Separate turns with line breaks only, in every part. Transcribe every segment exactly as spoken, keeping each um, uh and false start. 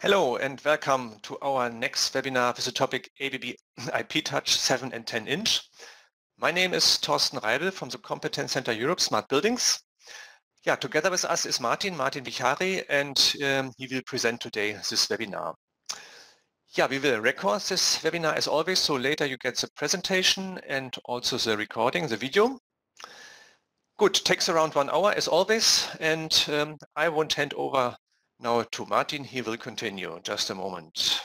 Hello and welcome to our next webinar with the topic A B B I P Touch seven and ten inch. My name is Thorsten Reibel from the Competence Center Europe Smart Buildings. Yeah, together with us is Martin, Martin Vichari, and um, he will present today this webinar. Yeah, we will record this webinar as always, so later you get the presentation and also the recording, the video. Good, takes around one hour as always, and um, I won't hand over now to Martin. He will continue. Just a moment.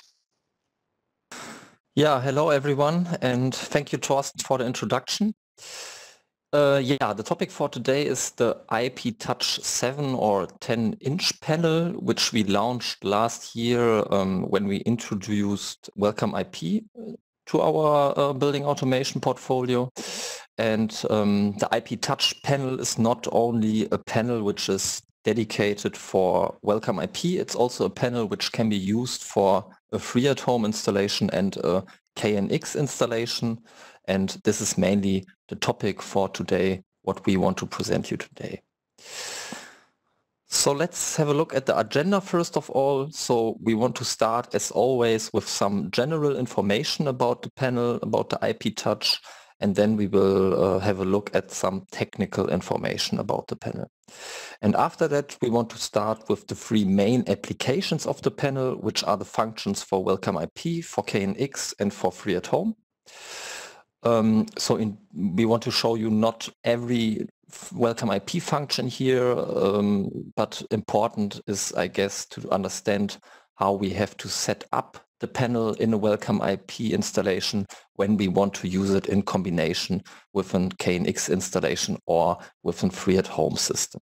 Yeah, hello everyone, and thank you, Thorsten, for the introduction. Uh, yeah, the topic for today is the I P Touch seven or ten inch panel, which we launched last year um, when we introduced Welcome I P to our uh, building automation portfolio. And um, the I P Touch panel is not only a panel which is dedicated for Welcome I P, it's also a panel which can be used for a free at home installation and a K N X installation. And this is mainly the topic for today, what we want to present you today. So let's have a look at the agenda first of all. So we want to start as always with some general information about the panel, about the I P Touch, and then we will uh, have a look at some technical information about the panel. And after that, we want to start with the three main applications of the panel, which are the functions for Welcome I P, for K N X, and for free at home. Um, so in, we want to show you not every Welcome I P function here, um, but important is, I guess, to understand how we have to set up the panel in a Welcome I P installation when we want to use it in combination with an K N X installation or with a free at home system.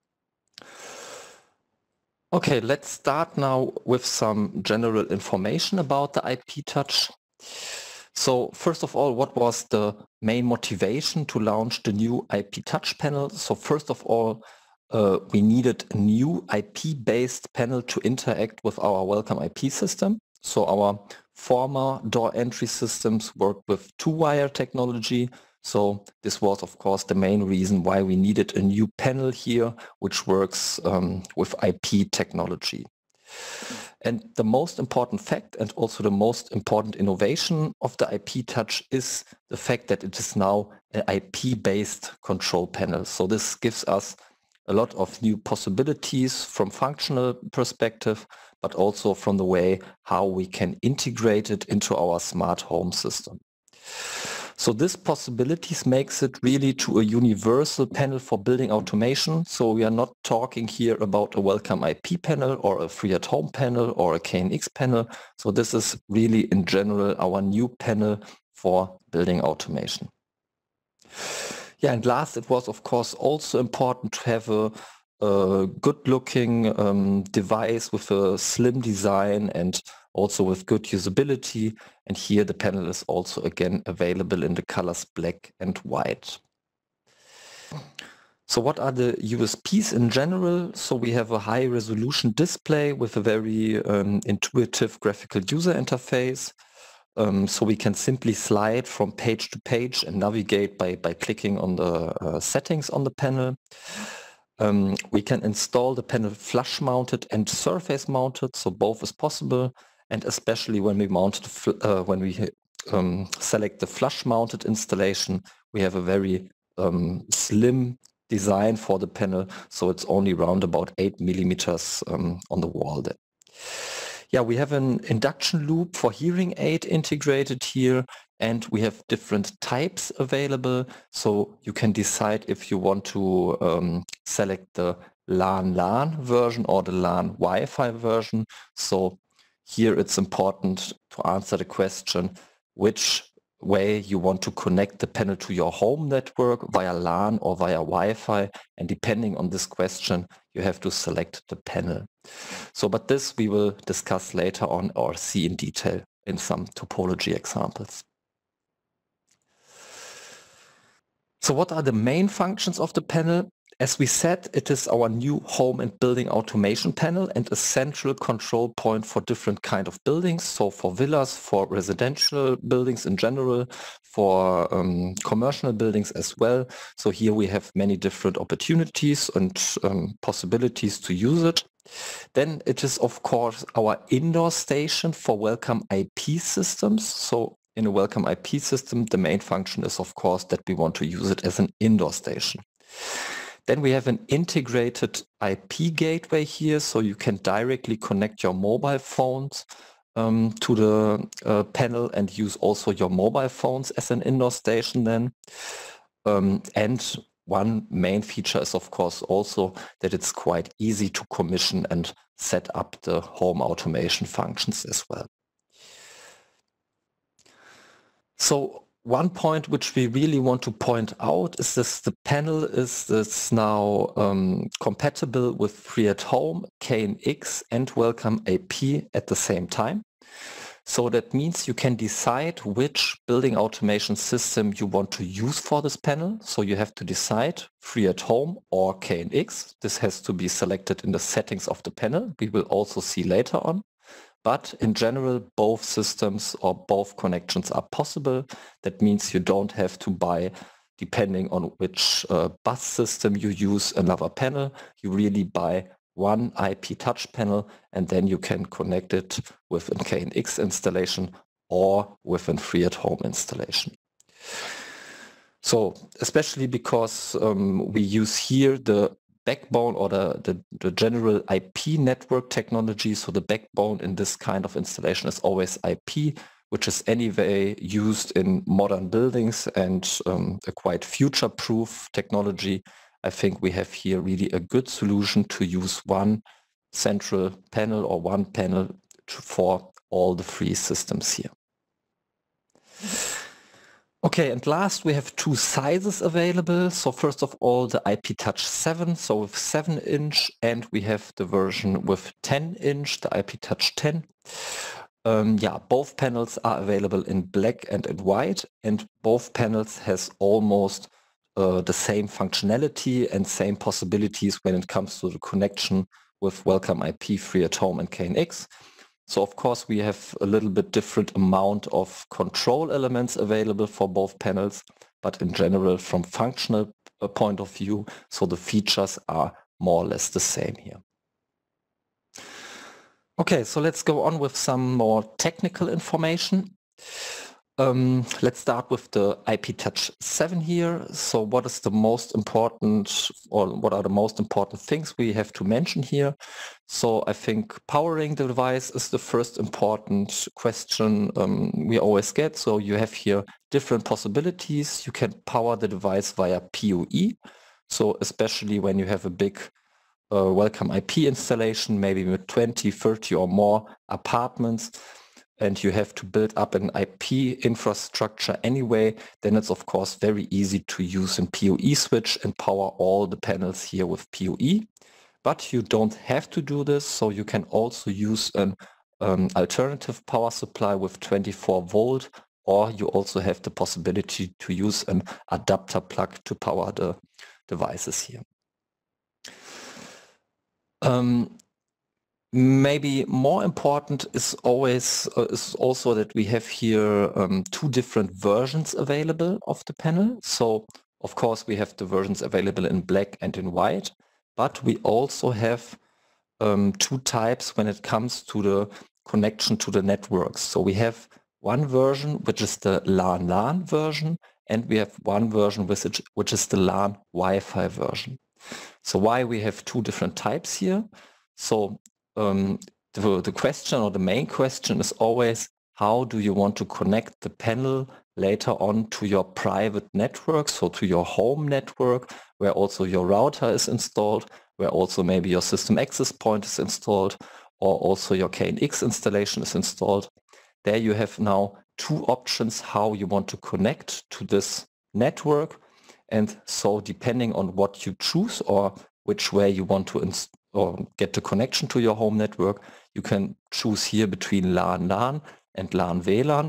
Okay, let's start now with some general information about the I P Touch. So first of all, what was the main motivation to launch the new I P Touch panel? So first of all, uh, we needed a new I P-based panel to interact with our Welcome I P system. So our former door entry systems worked with two-wire technology. So this was, of course, the main reason why we needed a new panel here, which works um, with I P technology. And the most important fact and also the most important innovation of the I P Touch is the fact that it is now an I P-based control panel. So this gives us a lot of new possibilities from functional perspective, but also from the way how we can integrate it into our smart home system. So this possibilities makes it really to a universal panel for building automation. So we are not talking here about a Welcome I P panel or a free at home panel or a K N X panel. So this is really in general our new panel for building automation. Yeah, and last, it was of course also important to have a, a good looking um, device with a slim design and also with good usability. And here the panel is also again available in the colors black and white. So what are the U S Ps in general? So we have a high resolution display with a very um, intuitive graphical user interface. Um, so we can simply slide from page to page and navigate by, by clicking on the uh, settings on the panel. Um, we can install the panel flush mounted and surface mounted, so both is possible. And especially when we mount the, uh, when we um, select the flush mounted installation, we have a very um, slim design for the panel, so it's only around about eight millimeters um, on the wall there. Yeah, we have an induction loop for hearing aid integrated here, and we have different types available. So you can decide if you want to um, select the LAN LAN version or the LAN Wi-Fi version. So here it's important to answer the question which way you want to connect the panel to your home network via LAN or via Wi-Fi. And depending on this question, you have to select the panel. So, but this we will discuss later on or see in detail in some topology examples. So what are the main functions of the panel? as we said, it is our new home and building automation panel and a central control point for different kind of buildings. So for villas, for residential buildings in general, for um, commercial buildings as well. So here we have many different opportunities and um, possibilities to use it. Then it is, of course, our indoor station for Welcome I P systems. So in a Welcome I P system, the main function is, of course, that we want to use it as an indoor station. Then we have an integrated I P gateway here, so you can directly connect your mobile phones um, to the uh, panel and use also your mobile phones as an indoor station then. Um, and one main feature is, of course, also that it's quite easy to commission and set up the home automation functions as well. So one point which we really want to point out is this: the panel is this now um, compatible with Free at Home, K N X and Welcome I P at the same time. So that means you can decide which building automation system you want to use for this panel. So you have to decide Free at Home or K N X. This has to be selected in the settings of the panel. We will also see later on. But in general, both systems or both connections are possible. That means you don't have to buy, depending on which uh, bus system you use, another panel. You really buy one I P touch panel and then you can connect it with a K N X installation or with a Free at Home installation. So especially because um, we use here the backbone or the, the, the general I P network technology. So the backbone in this kind of installation is always I P, which is anyway used in modern buildings and um, a quite future-proof technology. I think we have here really a good solution to use one central panel or one panel to, for all the three systems here. Okay, and last we have two sizes available. So first of all, the I P Touch seven, so with seven inch, and we have the version with ten inch, the I P Touch ten. Um, yeah, both panels are available in black and in white, and both panels has almost uh, the same functionality and same possibilities when it comes to the connection with Welcome I P, Free at Home and K N X. So of course we have a little bit different amount of control elements available for both panels, but in general from functional point of view, so the features are more or less the same here. Okay, so let's go on with some more technical information. Um, let's start with the I P Touch seven here. So what is the most important, or what are the most important things we have to mention here? So I think powering the device is the first important question um, we always get. So you have here different possibilities. You can power the device via P O E. So especially when you have a big uh, Welcome I P installation, maybe with twenty, thirty or more apartments, and you have to build up an I P infrastructure anyway, then it's of course very easy to use a P O E switch and power all the panels here with P O E. But you don't have to do this, so you can also use an um, alternative power supply with twenty-four volt, or you also have the possibility to use an adapter plug to power the devices here. Um, Maybe more important is always uh, is also that we have here um, two different versions available of the panel. So of course we have the versions available in black and in white, but we also have um, two types when it comes to the connection to the networks. So we have one version which is the LAN LAN version, and we have one version which is, which is the LAN Wi-Fi version. So why we have two different types here? So Um, the, the question or the main question is always, how do you want to connect the panel later on to your private network, so to your home network, where also your router is installed, where also maybe your system access point is installed, or also your K N X installation is installed. There you have now two options how you want to connect to this network. And so depending on what you choose or which way you want to install or get the connection to your home network, you can choose here between LAN LAN and LAN W LAN.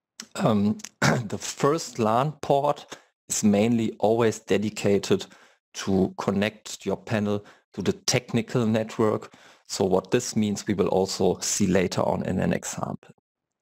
Um, the first LAN port is mainly always dedicated to connect your panel to the technical network. So what this means, we will also see later on in an example.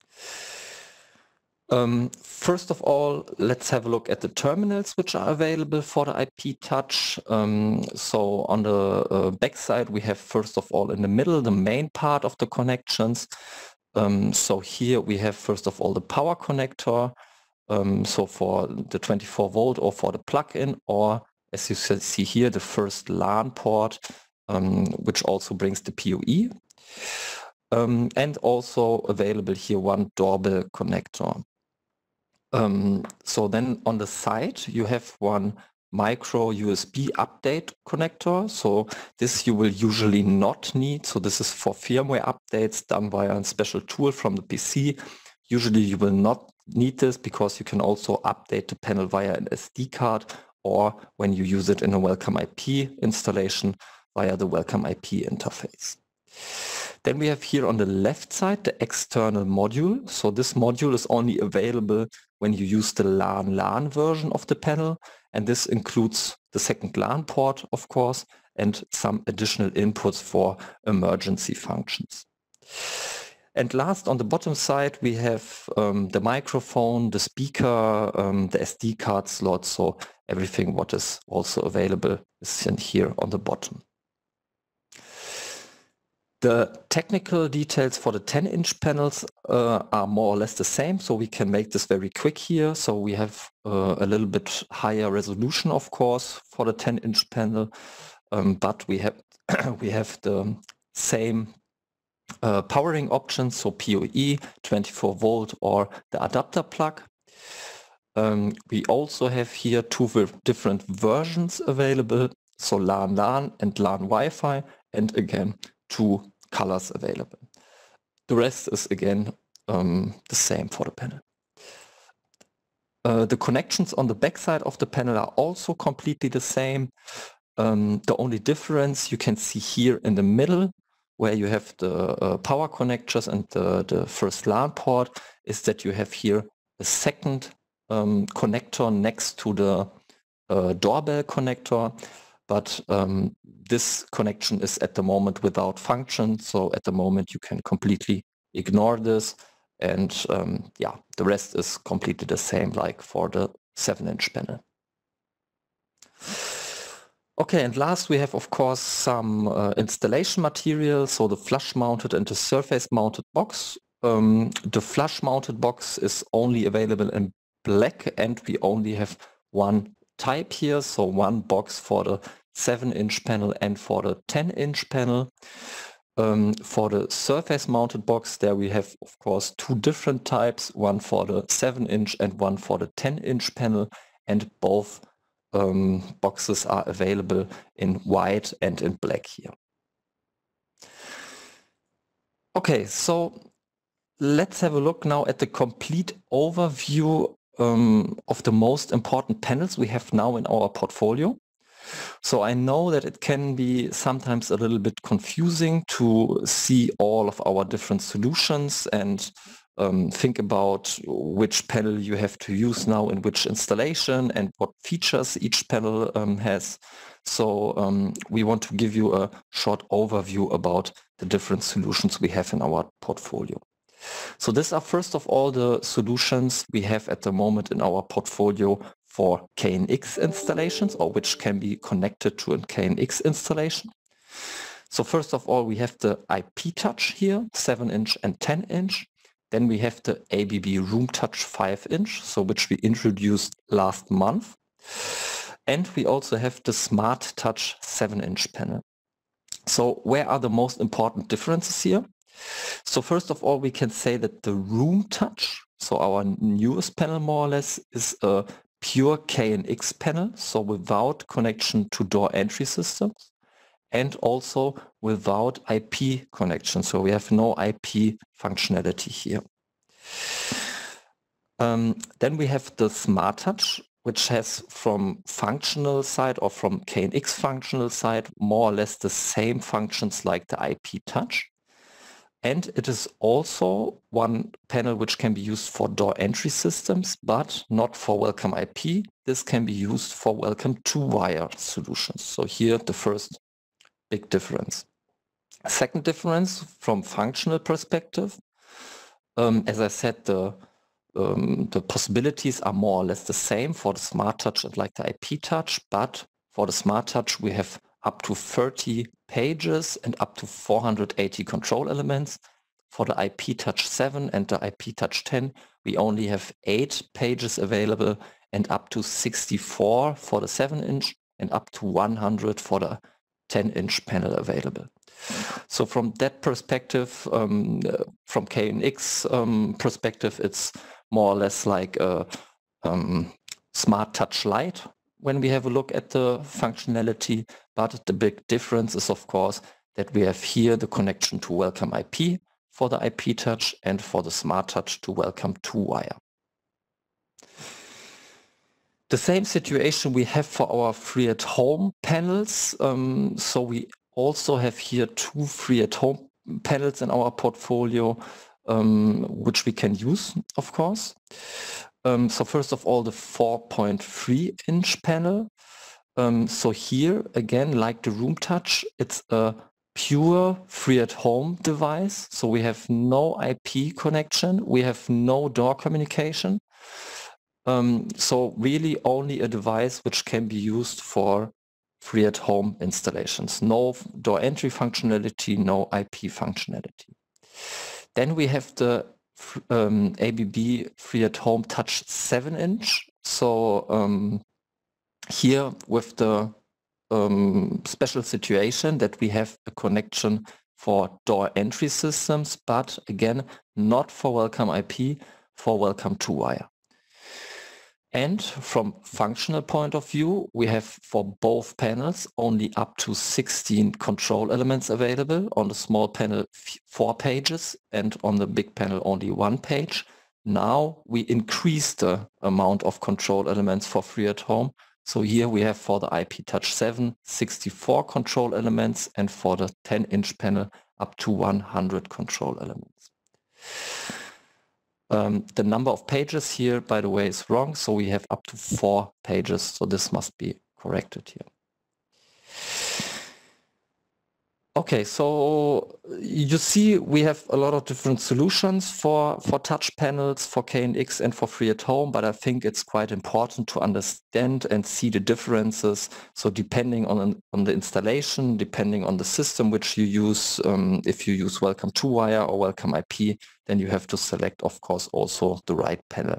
Um, first of all, let's have a look at the terminals which are available for the I P touch. Um, so on the uh, back side, we have first of all in the middle, the main part of the connections. Um, so here we have first of all the power connector. Um, so for the twenty-four volt or for the plug-in, or as you see here, the first LAN port, um, which also brings the P O E. Um, and also available here one doorbell connector. Um, so then on the side you have one micro U S B update connector. So this you will usually not need. So this is for firmware updates done via a special tool from the P C. Usually you will not need this because you can also update the panel via an S D card, or when you use it in a Welcome I P installation via the Welcome I P interface. Then we have here on the left side the external module. So this module is only available when you use the LAN LAN version of the panel, and this includes the second LAN port, of course, and some additional inputs for emergency functions. And last, on the bottom side, we have um, the microphone, the speaker, um, the S D card slot, so everything what is also available is in here on the bottom. The technical details for the ten inch panels uh, are more or less the same, so we can make this very quick here. So we have uh, a little bit higher resolution, of course, for the ten inch panel, um, but we have we have the same uh, powering options, so P O E, twenty-four volt, or the adapter plug. Um, we also have here two different versions available, so LAN LAN and LAN Wi-Fi, and again two colors available. The rest is again um, the same for the panel. Uh, the connections on the back side of the panel are also completely the same. Um, the only difference you can see here in the middle, where you have the uh, power connectors and the, the first LAN port, is that you have here a second um, connector next to the uh, doorbell connector. But um, this connection is at the moment without function, so at the moment you can completely ignore this, and um, yeah, the rest is completely the same like for the seven inch panel. Okay, and last we have of course some uh, installation material, so the flush mounted and the surface mounted box. Um, the flush mounted box is only available in black, and we only have one type here, so one box for the seven inch panel and for the ten inch panel. Um, for the surface mounted box, there we have of course two different types, one for the seven inch and one for the ten inch panel, and both um, boxes are available in white and in black here. Okay, so let's have a look now at the complete overview um, of the most important panels we have now in our portfolio. So I know that it can be sometimes a little bit confusing to see all of our different solutions and um, think about which panel you have to use now in which installation and what features each panel um, has. So um, we want to give you a short overview about the different solutions we have in our portfolio. So these are first of all the solutions we have at the moment in our portfolio for K N X installations, or which can be connected to a K N X installation. So first of all, we have the I P touch here, seven inch and ten inch. Then we have the A B B Room Touch five inch, so which we introduced last month. And we also have the Smart Touch seven inch panel. So where are the most important differences here? So first of all, we can say that the Room Touch, so our newest panel more or less, is a pure K N X panel, so without connection to door entry systems, and also without I P connection. So we have no I P functionality here. Um, then we have the Smart Touch, which has from functional side or from K N X functional side more or less the same functions like the I P touch. And it is also one panel which can be used for door entry systems, but not for Welcome I P. This can be used for Welcome two-wire solutions. So here the first big difference. Second difference from functional perspective, um, as I said, the, um, the possibilities are more or less the same for the Smart Touch and like the I P Touch, but for the Smart Touch we have up to thirty pages and up to four hundred eighty control elements. For the I P Touch seven and the I P Touch ten, we only have eight pages available and up to sixty-four for the seven inch and up to one hundred for the ten inch panel available. So from that perspective, um, from K N X um, perspective, it's more or less like a um, Smart Touch Lite when we have a look at the functionality, but the big difference is of course that we have here the connection to Welcome I P for the I P Touch and for the Smart Touch to Welcome two-wire. The same situation we have for our free at home panels. Um, so we also have here two free at home panels in our portfolio, um, which we can use, of course. Um, so first of all, the four point three inch panel. Um, so here, again, like the Room Touch, it's a pure free at home device. So we have no I P connection. We have no door communication. Um, so really only a device which can be used for free at home installations. No door entry functionality, no I P functionality. Then we have the um, A B B free at home Touch seven inch. So um, here with the um, special situation that we have a connection for door entry systems, but again, not for Welcome I P, for Welcome two-wire. And from functional point of view, we have for both panels only up to sixteen control elements available. On the small panel, four pages, and on the big panel, only one page. Now we increase the amount of control elements for free at home. So here we have for the I P Touch seven, sixty-four control elements, and for the ten inch panel, up to one hundred control elements. Um, the number of pages here, by the way, is wrong. So we have up to four pages. So this must be corrected here. Okay, so you see we have a lot of different solutions for, for touch panels, for K N X and for free at home, but I think it's quite important to understand and see the differences. So depending on, on the installation, depending on the system which you use, um, if you use Welcome two-wire or Welcome I P, then you have to select, of course, also the right panel.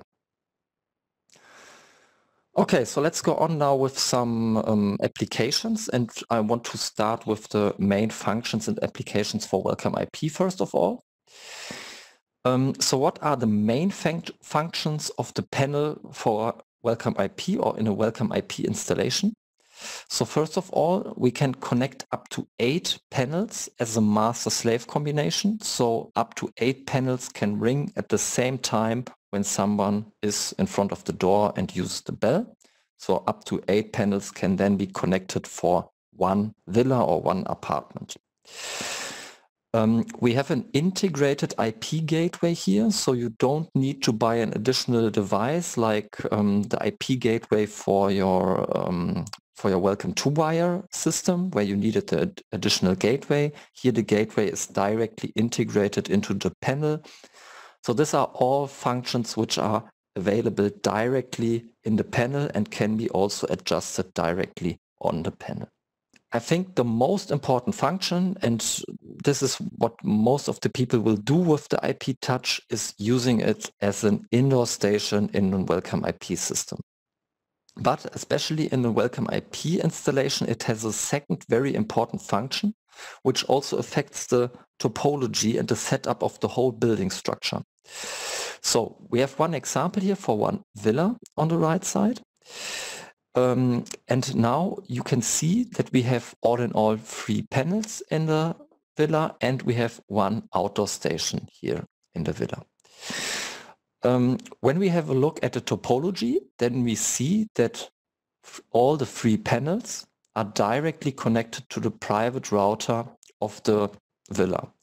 Okay, so let's go on now with some um, applications, and I want to start with the main functions and applications for Welcome I P first of all. Um, so what are the main func functions of the panel for Welcome I P or in a Welcome I P installation? So first of all, we can connect up to eight panels as a master-slave combination. So up to eight panels can ring at the same time when someone is in front of the door and uses the bell. So up to eight panels can then be connected for one villa or one apartment. Um, we have an integrated I P gateway here, so you don't need to buy an additional device like um, the I P gateway for your um, for your Welcome two-wire system, where you needed the ad additional gateway. Here the gateway is directly integrated into the panel. So these are all functions which are available directly in the panel and can be also adjusted directly on the panel. I think the most important function, and this is what most of the people will do with the I P Touch, is using it as an indoor station in a Welcome I P system. But especially in the Welcome I P installation, it has a second very important function, which also affects the topology and the setup of the whole building structure. So we have one example here for one villa on the right side. Um, and now you can see that we have all in all three panels in the villa, and we have one outdoor station here in the villa. Um, when we have a look at the topology, then we see that all the three panels are directly connected to the private router of the villa.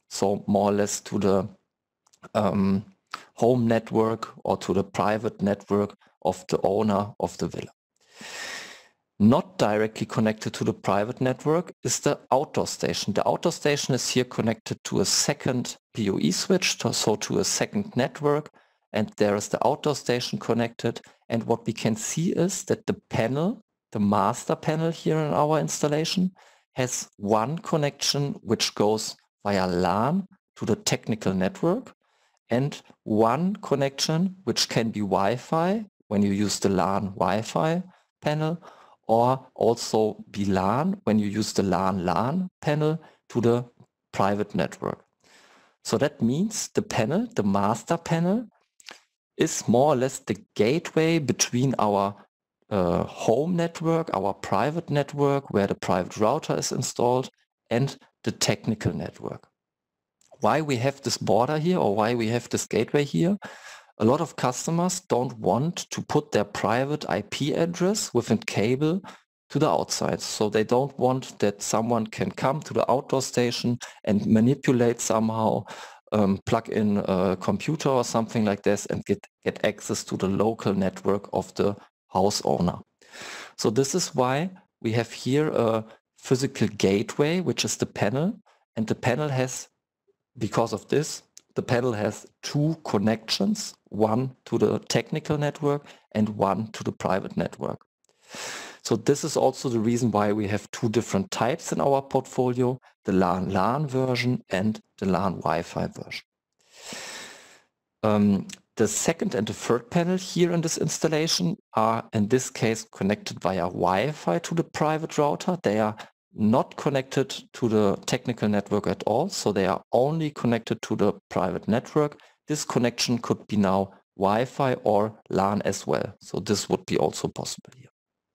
so more or less to the um, home network or to the private network of the owner of the villa. Not directly connected to the private network is the outdoor station. The outdoor station is here connected to a second P O E switch, to, so to a second network, and there is the outdoor station connected. And what we can see is that the panel, the master panel here in our installation, has one connection which goes via LAN to the technical network, and one connection which can be Wi-Fi when you use the LAN Wi-Fi panel, or also be LAN when you use the LAN LAN panel to the private network. So that means the panel, the master panel, is more or less the gateway between our uh, home network, our private network, where the private router is installed, and the technical network. Why we have this border here, or why we have this gateway here? A lot of customers don't want to put their private I P address with a cable to the outside. So they don't want that someone can come to the outdoor station and manipulate somehow, um, plug in a computer or something like this and get, get access to the local network of the house owner. So this is why we have here a physical gateway, which is the panel. And the panel has, because of this, the panel has two connections, one to the technical network and one to the private network. So this is also the reason why we have two different types in our portfolio, the LAN LAN version and the LAN Wi-Fi version. Um, the second and the third panel here in this installation are in this case connected via Wi-Fi to the private router. They are not connected to the technical network at all, so they are only connected to the private network. This connection could be now Wi-Fi or LAN as well, so this would be also possible here.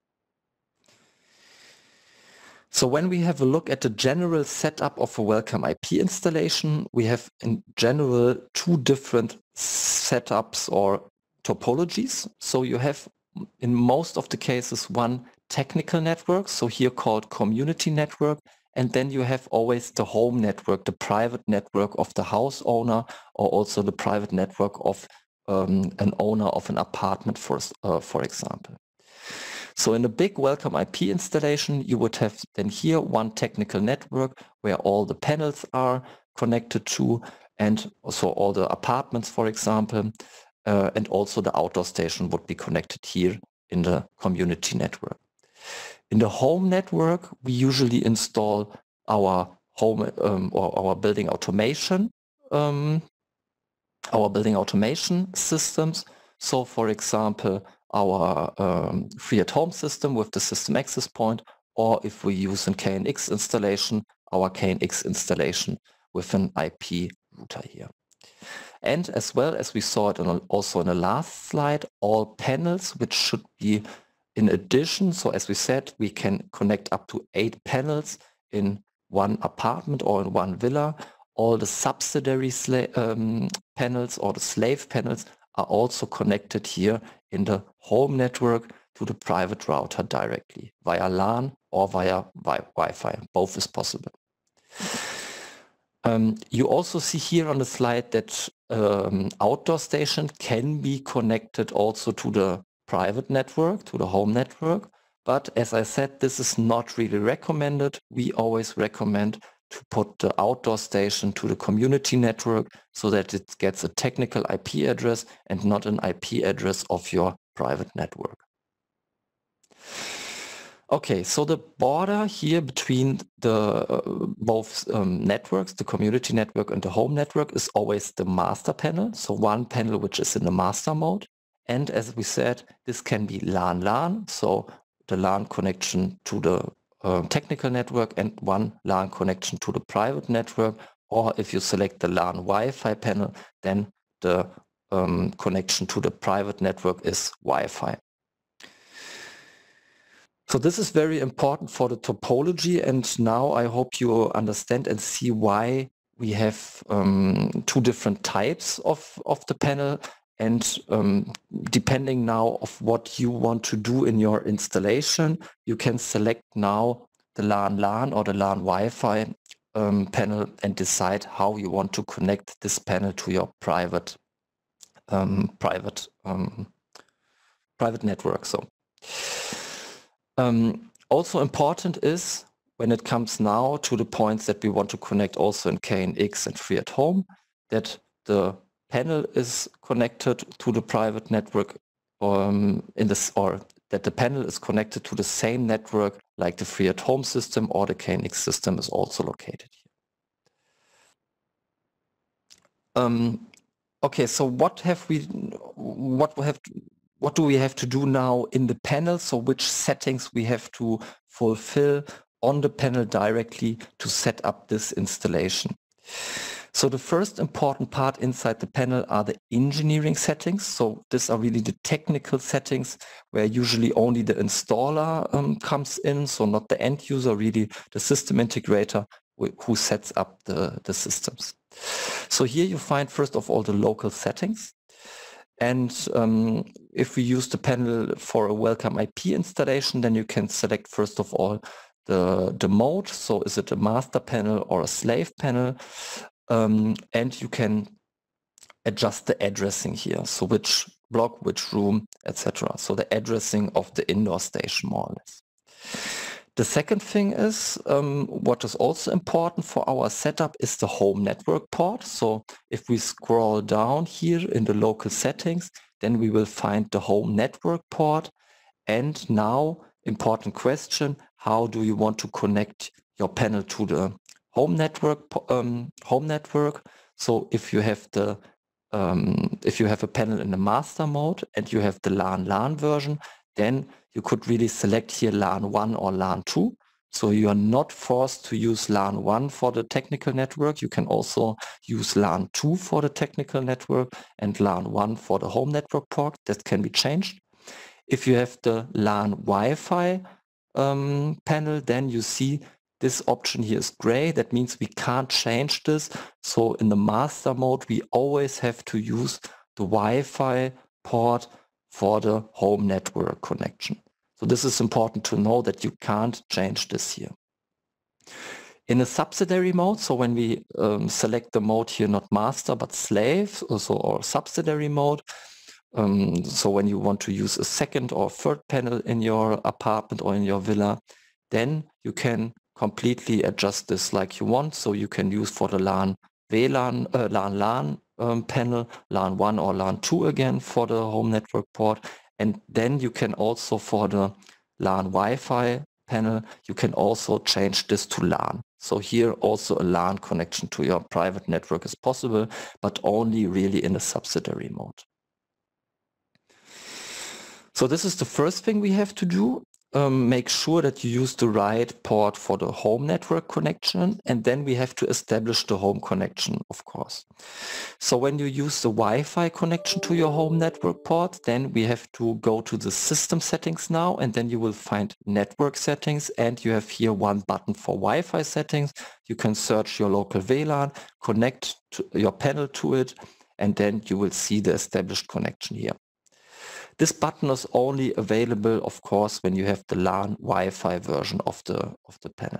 So when we have a look at the general setup of a Welcome I P installation, we have in general two different setups or topologies. So you have in most of the cases one technical network, so here called community network, and then you have always the home network, the private network of the house owner, or also the private network of um, an owner of an apartment, for, uh, for example. So in a big Welcome I P installation, you would have then here one technical network where all the panels are connected to, and also all the apartments, for example, uh, and also the outdoor station would be connected here in the community network. In the home network, we usually install our home um, or our building automation, um, our building automation systems. So, for example, our um, free at home system with the system access point, or if we use a K N X installation, our K N X installation with an I P router here. And as well as we saw it in a, also in the last slide, all panels which should be in addition, so as we said, we can connect up to eight panels in one apartment or in one villa. All the subsidiary um, panels or the slave panels are also connected here in the home network to the private router directly via LAN or via Wi-Fi. Both is possible. Um, you also see here on the slide that um, outdoor station can be connected also to the private network, to the home network. But as I said, this is not really recommended. We always recommend to put the outdoor station to the community network so that it gets a technical I P address and not an I P address of your private network. Okay, so the border here between the uh, both um, networks, the community network and the home network, is always the master panel. So one panel which is in the master mode. And as we said, this can be LAN LAN, so the LAN connection to the uh, technical network and one LAN connection to the private network. Or if you select the LAN Wi-Fi panel, then the um, connection to the private network is Wi-Fi. So this is very important for the topology, and now I hope you understand and see why we have um, two different types of, of the panel, and um, depending now of what you want to do in your installation, you can select now the LAN LAN or the LAN Wi-Fi um, panel and decide how you want to connect this panel to your private um, private um, private network. So um, also important is when it comes now to the points that we want to connect also in K N X and Free at Home, that the panel is connected to the private network um, in this, or that the panel is connected to the same network like the Free at Home system or the K N X system is also located here. Um, okay, so what have we, what we have, to, what do we have to do now in the panel? So which settings we have to fulfill on the panel directly to set up this installation? So the first important part inside the panel are the engineering settings. So these are really the technical settings where usually only the installer um, comes in, so not the end user, really the system integrator who sets up the, the systems. So here you find first of all the local settings. And um, if we use the panel for a welcome I P installation, then you can select first of all the, the mode. So is it a master panel or a slave panel? Um, and you can adjust the addressing here. So which block, which room, et cetera. So the addressing of the indoor station more or less. The second thing is, um, what is also important for our setup is the home network port. So if we scroll down here in the local settings, then we will find the home network port. And now, important question, how do you want to connect your panel to the home network? Um, home network. So if you have the um, if you have a panel in the master mode and you have the LAN LAN version, then you could really select here LAN one or LAN two. So you are not forced to use LAN one for the technical network. You can also use LAN two for the technical network and LAN one for the home network port. That can be changed. If you have the LAN Wi-Fi um, panel, then you see this option here is gray. That means we can't change this. So in the master mode, we always have to use the Wi-Fi port for the home network connection. So this is important to know that you can't change this here. In a subsidiary mode, so when we um, select the mode here, not master, but slave, also or subsidiary mode, um, so when you want to use a second or third panel in your apartment or in your villa, then you can completely adjust this like you want. So you can use for the LAN V LAN, uh, LAN LAN um, panel, LAN one or LAN two again for the home network port. And then you can also for the LAN Wi-Fi panel, you can also change this to LAN. So here also a LAN connection to your private network is possible, but only really in a subsidiary mode. So this is the first thing we have to do. Um, make sure that you use the right port for the home network connection, and then we have to establish the home connection, of course. So when you use the Wi-Fi connection to your home network port, then we have to go to the system settings now, and then you will find network settings, and you have here one button for Wi-Fi settings. You can search your local V LAN, connect to your panel to it, and then you will see the established connection here. This button is only available, of course, when you have the LAN Wi-Fi version of the, of the panel.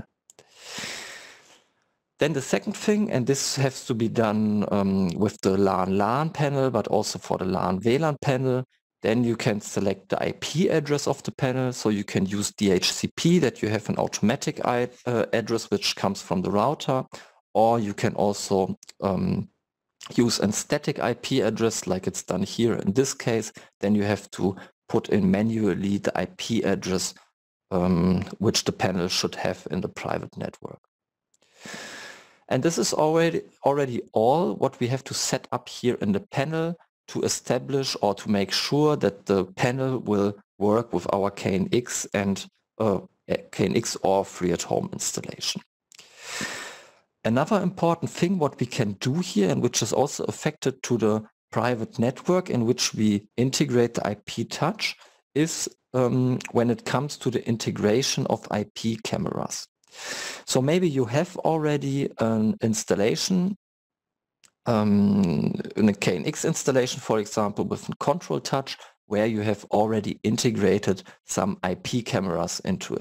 Then the second thing, and this has to be done um, with the LAN LAN panel, but also for the LAN V LAN panel, then you can select the I P address of the panel. So you can use D H C P, that you have an automatic I, uh, address which comes from the router, or you can also um, use a static I P address like it's done here in this case. Then you have to put in manually the I P address um, which the panel should have in the private network. And this is already, already all what we have to set up here in the panel to establish or to make sure that the panel will work with our K N X and uh, K N X or Free at Home installation. Another important thing what we can do here, and which is also affected to the private network in which we integrate the I P touch, is um, when it comes to the integration of I P cameras. So maybe you have already an installation, um, in a K N X installation, for example, with a control touch, where you have already integrated some I P cameras into it.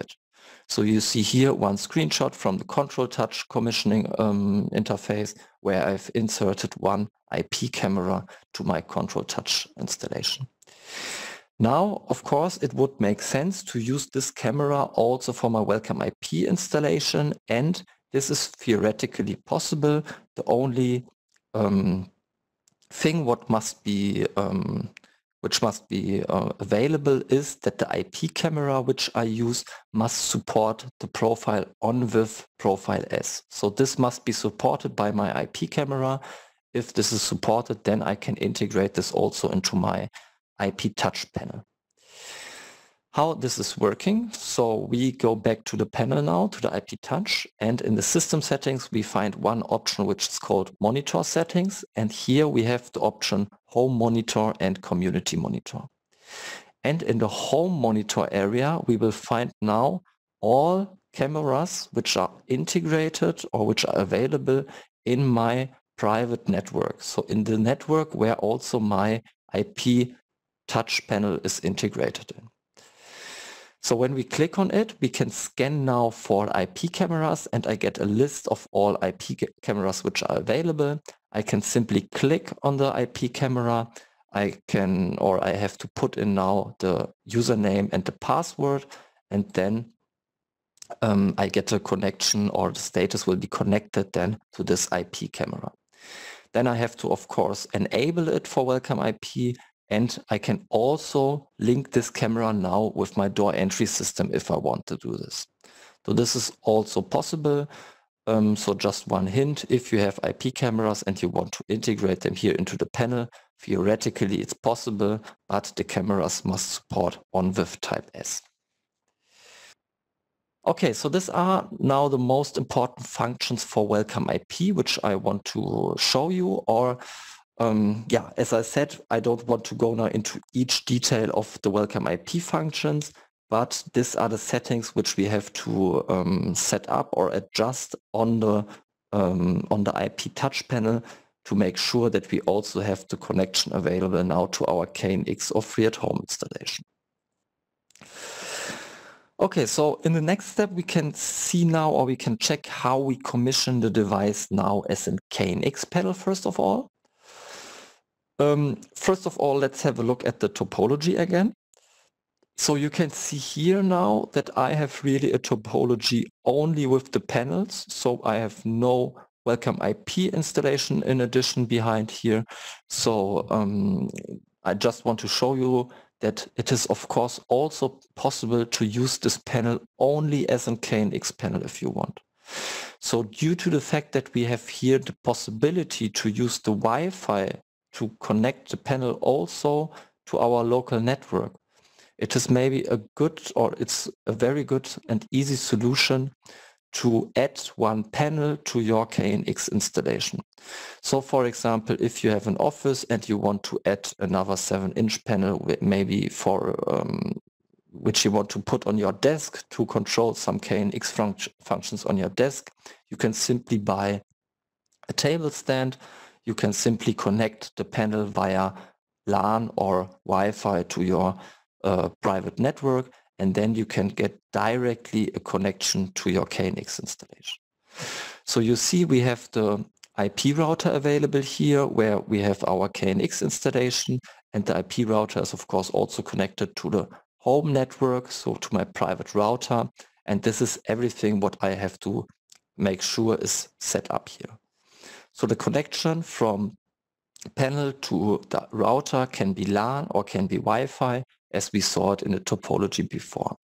So you see here one screenshot from the Control Touch commissioning um, interface where I've inserted one I P camera to my Control Touch installation. Now, of course, it would make sense to use this camera also for my Welcome I P installation, and this is theoretically possible. The only um, thing what must be um, which must be uh, available is that the I P camera which I use must support the profile on with profile S. So this must be supported by my I P camera. If this is supported, then I can integrate this also into my I P touch panel. How this is working, so we go back to the panel now, to the I P touch, and in the system settings we find one option which is called monitor settings, and here we have the option home monitor and community monitor. And in the home monitor area we will find now all cameras which are integrated or which are available in my private network. So in the network where also my I P touch panel is integrated in. So when we click on it, we can scan now for I P cameras, and I get a list of all I P cameras which are available. I can simply click on the I P camera. I can, or I have to put in now the username and the password, and then um, I get a connection, or the status will be connected then to this I P camera. Then I have to, of course, enable it for Welcome I P. And I can also link this camera now with my door entry system if I want to do this. So this is also possible. Um, so just one hint, if you have I P cameras and you want to integrate them here into the panel, theoretically it's possible, but the cameras must support on-with type S. Okay, so these are now the most important functions for Welcome I P, which I want to show you. Or Um, yeah, as I said, I don't want to go now into each detail of the Welcome I P functions, but these are the settings which we have to um, set up or adjust on the um, on the I P touch panel to make sure that we also have the connection available now to our K N X or FreeAtHome installation. Okay, so in the next step we can see now, or we can check how we commission the device now as a K N X panel first of all. Um, first of all, let's have a look at the topology again. So you can see here now that I have really a topology only with the panels. So I have no Welcome I P installation in addition behind here. So um, I just want to show you that it is of course also possible to use this panel only as a K N X panel if you want. So due to the fact that we have here the possibility to use the Wi-Fi to connect the panel also to our local network, it is maybe a good, or it's a very good and easy solution to add one panel to your K N X installation. So for example, if you have an office and you want to add another seven inch panel, maybe for um, which you want to put on your desk to control some K N X func functions on your desk, you can simply buy a table stand. You can simply connect the panel via LAN or Wi-Fi to your uh, private network, and then you can get directly a connection to your K N X installation. So you see we have the I P router available here where we have our K N X installation, and the I P router is of course also connected to the home network, so to my private router, and this is everything what I have to make sure is set up here. So the connection from panel to the router can be LAN or can be Wi-Fi, as we saw it in the topology before.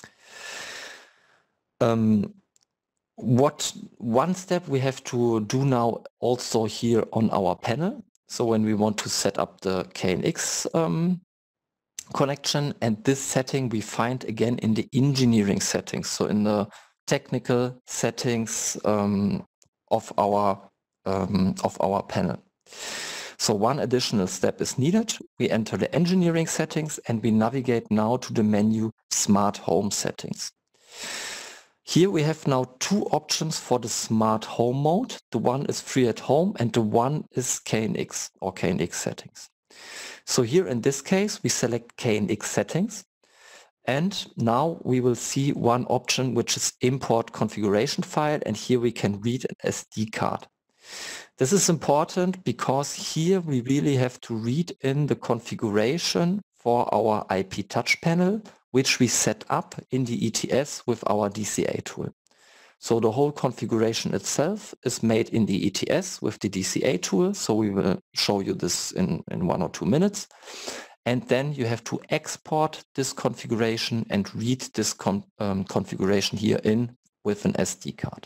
Um, what one step we have to do now also here on our panel. So when we want to set up the K N X um, connection, and this setting we find again in the engineering settings, so in the technical settings um, of our um, of our panel. So one additional step is needed. We enter the engineering settings and we navigate now to the menu Smart Home Settings. Here we have now two options for the Smart Home mode. The one is FreeAtHome and the one is K N X or K N X Settings. So here in this case we select K N X Settings, And now we will see one option, which is import configuration file, and here we can read an S D card. This is important because here we really have to read in the configuration for our I P touch panel, which we set up in the E T S with our D C A tool. So the whole configuration itself is made in the E T S with the D C A tool. So we will show you this in, in one or two minutes. And then you have to export this configuration and read this con um, configuration here in with an S D card.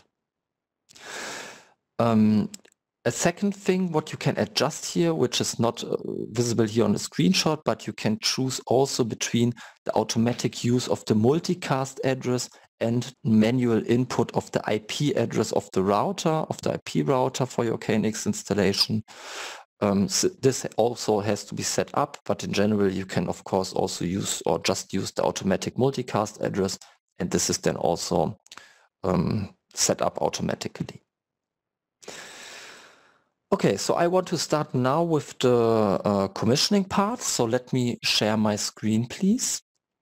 Um, a second thing what you can adjust here, which is not uh, visible here on the screenshot, but you can choose also between the automatic use of the multicast address and manual input of the I P address of the router, of the I P router for your K N X installation. Um, so this also has to be set up, but in general you can of course also use or just use the automatic multicast address, and this is then also um, set up automatically. Okay, so I want to start now with the uh, commissioning part. So let me share my screen, please.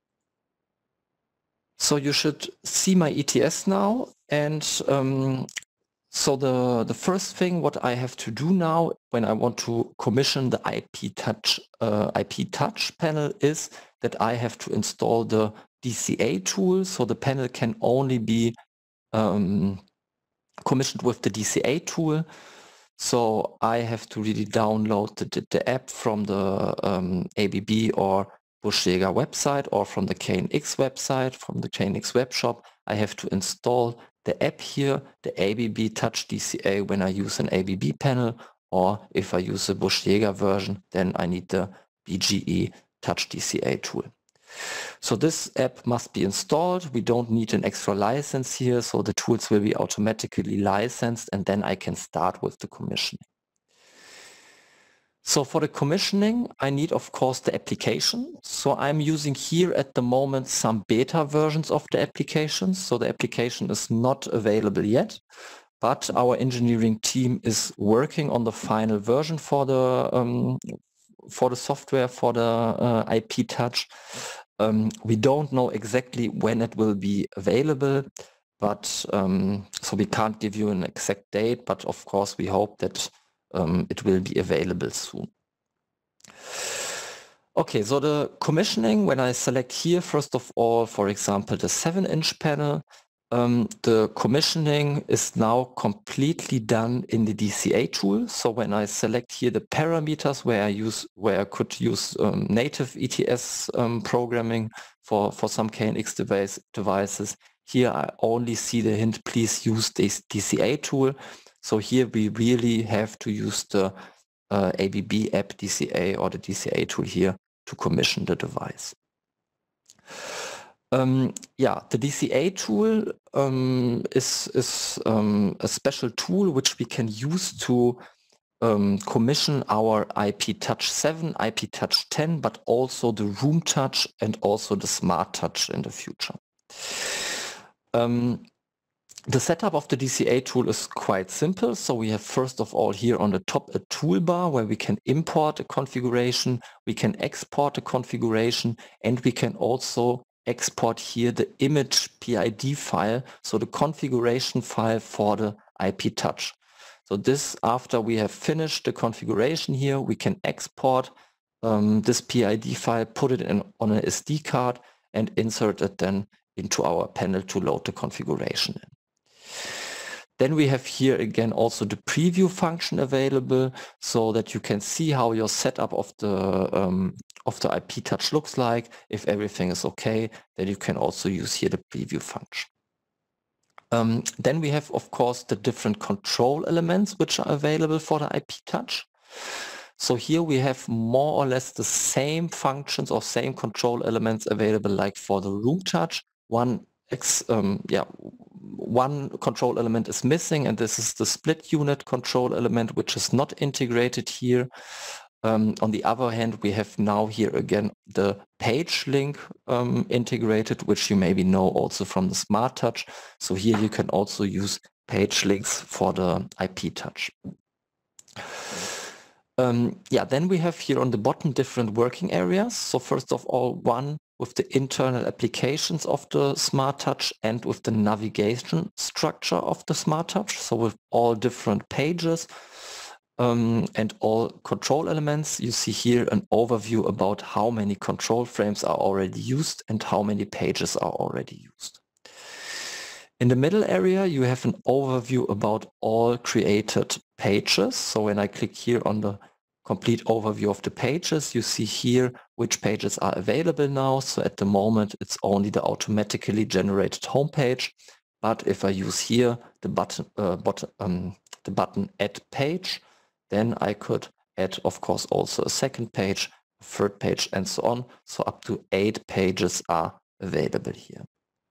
So you should see my E T S now, and um, so the, the first thing what I have to do now when I want to commission the I P touch uh, I P touch panel is that I have to install the D C A tool. So the panel can only be um, commissioned with the D C A tool. So I have to really download the, the, the app from the um, A B B or Buschjäger website or from the K N X website, from the K N X web shop. I have to install the app here, the A B B Touch D C A when I use an A B B panel, or if I use the Buschjäger version, then I need the B G E Touch D C A tool. So this app must be installed. We don't need an extra license here, so the tools will be automatically licensed, and then I can start with the commissioning. So for the commissioning, I need, of course, the application. So I'm using here at the moment some beta versions of the application. So the application is not available yet, but our engineering team is working on the final version for the um, for the software for the uh, I P touch. Um, we don't know exactly when it will be available, but um, so we can't give you an exact date, but of course we hope that um, it will be available soon. Okay, so the commissioning, when I select here, first of all, for example, the seven inch panel, um, the commissioning is now completely done in the D C A tool. So when I select here the parameters where I use, where I could use um, native E T S um, programming for, for some K N X device, devices, here I only see the hint, please use this D C A tool. So here we really have to use the uh, A B B app D C A or the D C A tool here to commission the device. Um, yeah, the D C A tool um, is, is um, a special tool which we can use to um, commission our I P touch seven, I P touch ten, but also the room touch and also the smart touch in the future. Um, The setup of the D C A tool is quite simple. So we have first of all here on the top a toolbar where we can import a configuration, we can export a configuration, and we can also export here the image P I D file, so the configuration file for the I P touch. So this, after we have finished the configuration here, we can export um, this P I D file, put it in on an S D card, and insert it then into our panel to load the configuration in. Then we have here again also the preview function available, so that you can see how your setup of the um, of the I P touch looks like. If everything is okay, then you can also use here the preview function. Um, then we have, of course, the different control elements which are available for the I P touch. So here we have more or less the same functions or same control elements available like for the room touch. One X, um, yeah. One control element is missing, and this is the split unit control element, which is not integrated here. Um, on the other hand, we have now here again the page link um, integrated, which you maybe know also from the Smart Touch. So here you can also use page links for the I P touch. Um, yeah, then we have here on the bottom different working areas. So first of all, one with the internal applications of the Smart Touch and with the navigation structure of the Smart Touch, so with all different pages um, and all control elements. You see here an overview about how many control frames are already used and how many pages are already used. In the middle area, you have an overview about all created pages. So when I click here on the complete overview of the pages, you see here which pages are available now. So at the moment, it's only the automatically generated homepage. But if I use here the button, uh, button, um, the button Add Page, then I could add, of course, also a second page, a third page, and so on. So up to eight pages are available here.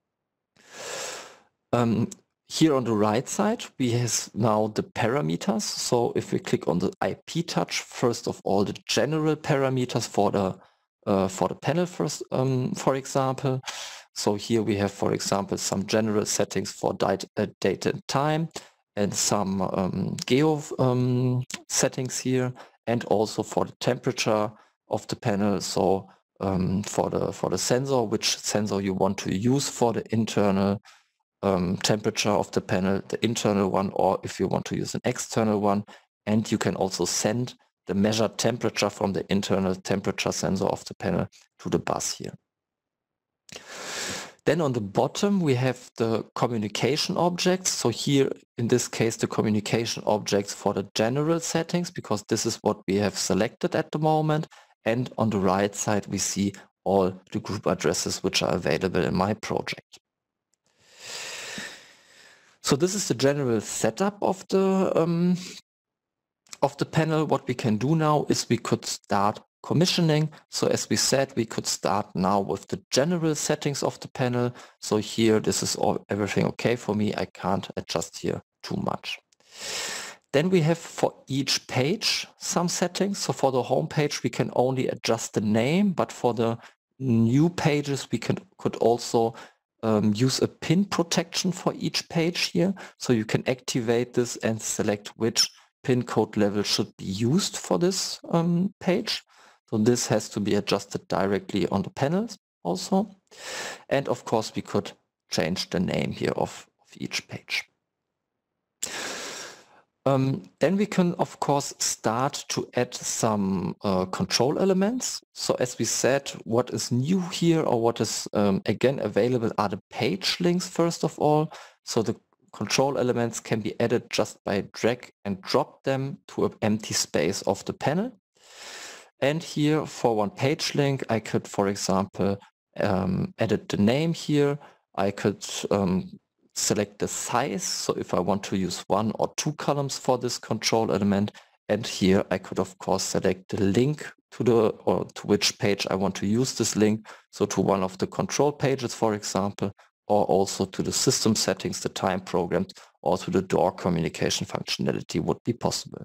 Um, here on the right side, we have now the parameters. So if we click on the I P Touch, first of all, the general parameters for the uh, for the panel, first, um, for example. So here we have, for example, some general settings for date, uh, date and time, and some um, geo um, settings here, and also for the temperature of the panel. So um, for the for the sensor, which sensor you want to use for the internal Um, temperature of the panel, the internal one, or if you want to use an external one. And you can also send the measured temperature from the internal temperature sensor of the panel to the bus here. Then on the bottom we have the communication objects. So here in this case the communication objects for the general settings, because this is what we have selected at the moment. And on the right side we see all the group addresses which are available in my project. So this is the general setup of the um, of the panel. What we can do now is we could start commissioning. So as we said, we could start now with the general settings of the panel. So here, this is all everything okay for me. I can't adjust here too much. Then we have for each page some settings. So for the home page, we can only adjust the name, but for the new pages, we can could also um, use a pin protection for each page here. So you can activate this and select which pin code level should be used for this um, page. So this has to be adjusted directly on the panels also. And of course, we could change the name here of, of each page. Um, then we can, of course, start to add some uh, control elements. So as we said, what is new here or what is um, again available are the page links, first of all. So the control elements can be added just by drag and drop them to an empty space of the panel. And here for one page link, I could, for example, um, edit the name here. I could um, select the size. So if I want to use one or two columns for this control element, and here I could of course select the link to the or to which page I want to use this link. So to one of the control pages, for example, or also to the system settings, the time programs, or to the door communication functionality would be possible.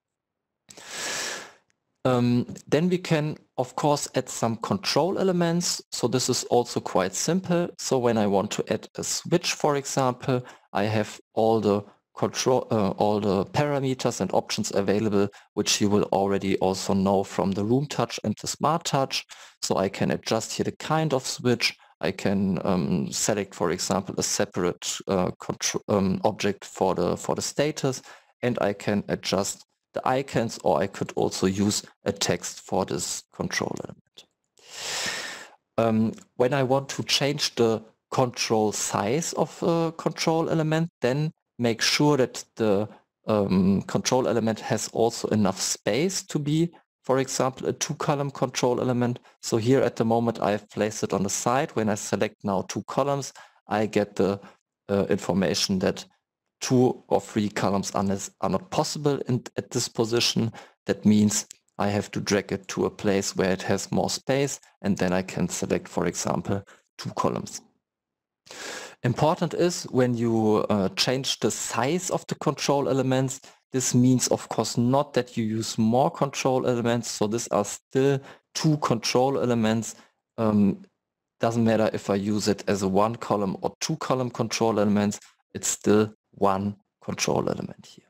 Um, then we can, of course, add some control elements. So this is also quite simple. So when I want to add a switch, for example, I have all the control, uh, all the parameters and options available, which you will already also know from the Room Touch and the Smart Touch. So I can adjust here the kind of switch. I can um, select, for example, a separate uh, control, um, object for the for the status, and I can adjust the icons, or I could also use a text for this control element. Um, when I want to change the control size of a control element, then make sure that the um, control element has also enough space to be, for example, a two-column control element. So here at the moment I've placed it on the side. When I select now two columns, I get the uh, information that two or three columns are, are not possible in, at this position. That means I have to drag it to a place where it has more space, and then I can select, for example, two columns. Important is when you uh, change the size of the control elements, this means, of course, not that you use more control elements. So these are still two control elements. Um, doesn't matter if I use it as a one column or two column control elements, it's still one control element here.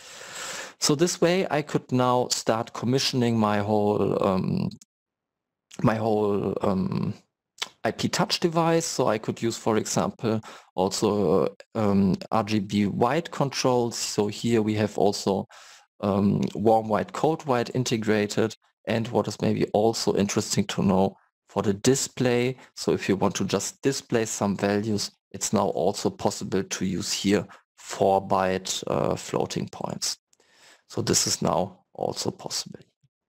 So this way I could now start commissioning my whole um, my whole um, I P touch device. So I could use, for example, also um, R G B white controls. So here we have also um, warm white, cold white integrated. And what is maybe also interesting to know for the display. So if you want to just display some values, it's now also possible to use here four byte uh, floating points. So this is now also possible.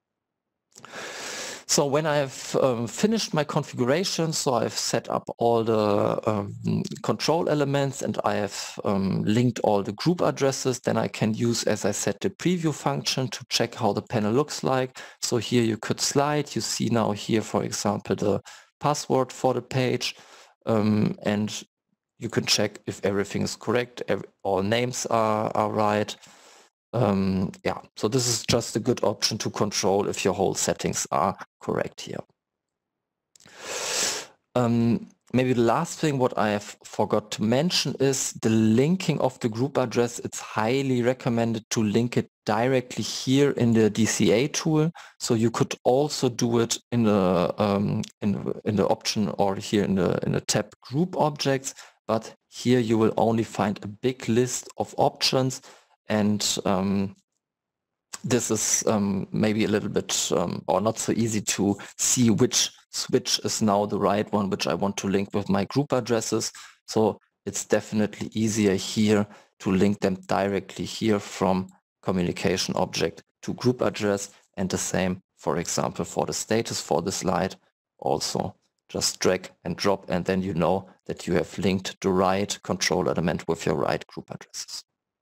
So when I've um, finished my configuration, so I've set up all the um, control elements and I have um, linked all the group addresses, then I can use, as I said, the preview function to check how the panel looks like. So here you could slide, you see now here, for example, the password for the page, um, and you can check if everything is correct, every, all names are, are right. Um, yeah, so this is just a good option to control if your whole settings are correct here. Um, maybe the last thing what I have forgot to mention is the linking of the group address. It's highly recommended to link it directly here in the D C A tool. So you could also do it in the um, in, in the option or here in the in the tab group objects. But here you will only find a big list of options. And um, this is um, maybe a little bit um, or not so easy to see which switch is now the right one, which I want to link with my group addresses. So it's definitely easier here to link them directly here from communication object to group address, and the same, for example, for the status for the slide. Also just drag and drop, and then you know that you have linked the right control element with your right group addresses.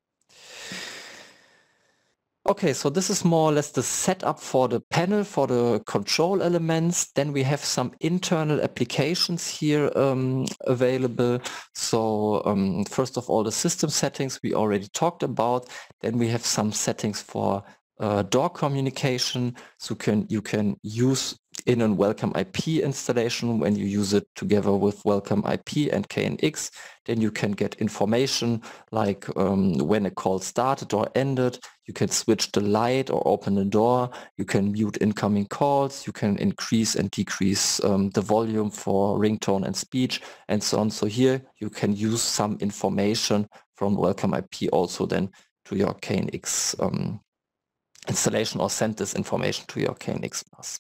Okay, so this is more or less the setup for the panel, for the control elements. Then we have some internal applications here um, available. So um, first of all, the system settings we already talked about. Then we have some settings for uh, door communication. So can you can use in a Welcome I P installation when you use it together with Welcome I P and K N X. Then you can get information like um, when a call started or ended. You can switch the light or open the door. You can mute incoming calls. You can increase and decrease um, the volume for ringtone and speech and so on. So here you can use some information from Welcome I P also then to your K N X um, installation, or send this information to your K N X bus.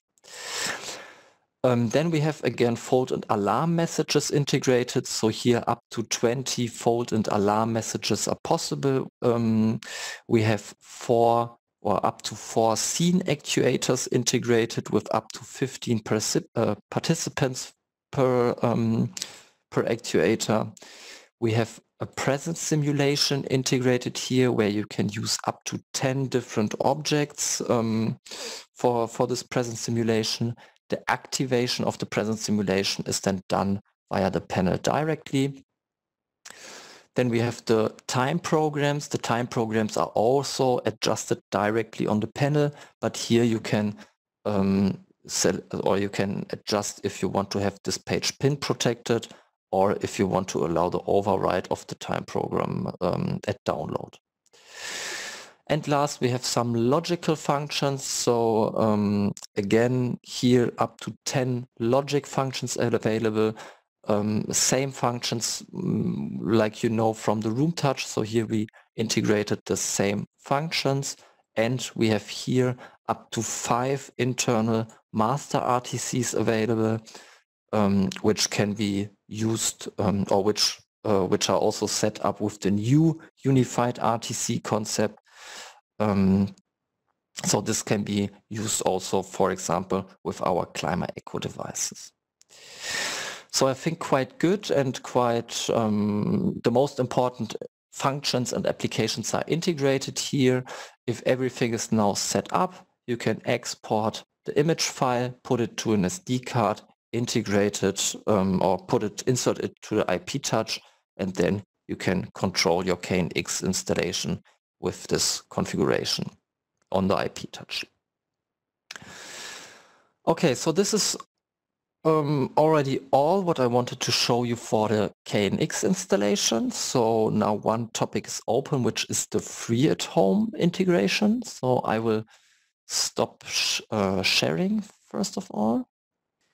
Um, then we have again fold and alarm messages integrated. So here up to twenty fold and alarm messages are possible. Um, we have four or up to four scene actuators integrated with up to fifteen uh, participants per, um, per actuator. We have a presence simulation integrated here where you can use up to ten different objects um, for, for this presence simulation. The activation of the presence simulation is then done via the panel directly. Then we have the time programs. The time programs are also adjusted directly on the panel, but here you can um, sell, or you can adjust if you want to have this page pin protected, or if you want to allow the override of the time program um, at download. And last, we have some logical functions. So um, again, here up to ten logic functions are available. Um, same functions um, like you know from the Room Touch. So here we integrated the same functions, and we have here up to five internal master R T Cs available, um, which can be used um, or which uh, which are also set up with the new unified R T C concept. Um, so this can be used also, for example, with our Climber Echo devices. So I think quite good and quite um, the most important functions and applications are integrated here. If everything is now set up, you can export the image file, put it to an S D card, integrate it um, or put it, insert it to the I P touch, and then you can control your K N X installation with this configuration on the I P touch. Okay, so this is um, already all what I wanted to show you for the K N X installation. So now one topic is open, which is the free at home integration. So I will stop sh uh, sharing first of all.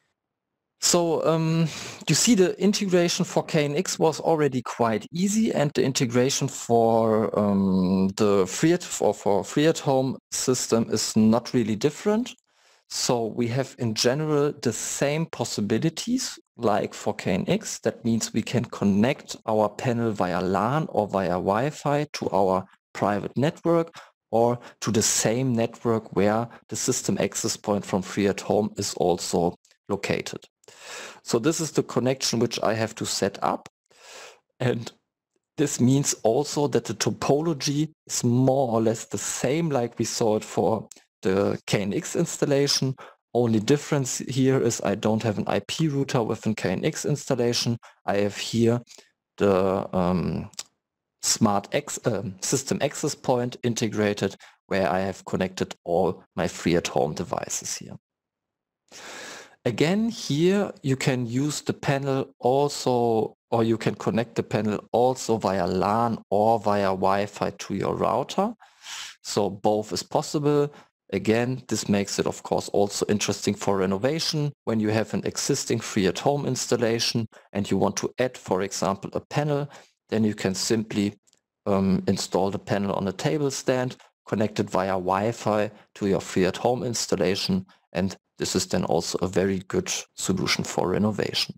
So um, you see the integration for K N X was already quite easy, and the integration for um, the free at or for free at home system is not really different. So we have in general the same possibilities like for K N X. That means we can connect our panel via LAN or via Wi-Fi to our private network or to the same network where the system access point from free at home is also located. So this is the connection which I have to set up, and this means also that the topology is more or less the same like we saw it for the K N X installation. Only difference here is I don't have an I P router with an K N X installation. I have here the um, smart X, uh, system access point integrated, where I have connected all my free at home devices here. Again, here you can use the panel also, or you can connect the panel also via LAN or via Wi-Fi to your router. So both is possible. Again, this makes it of course also interesting for renovation. When you have an existing free at home installation and you want to add, for example, a panel, then you can simply um, install the panel on a table stand, connect it via Wi-Fi to your free at home installation, and this is then also a very good solution for renovation.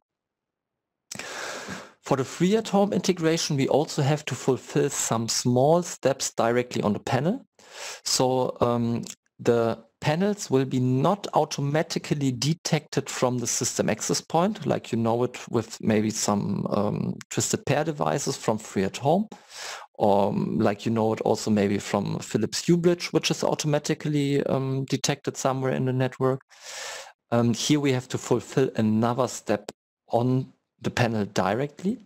For the free at home integration, we also have to fulfill some small steps directly on the panel. So um, the panels will be not automatically detected from the system access point, like you know it with maybe some um, twisted pair devices from free at home, or um, like you know it also maybe from Philips Hue Bridge, which is automatically um, detected somewhere in the network. Um, here we have to fulfill another step on the panel directly.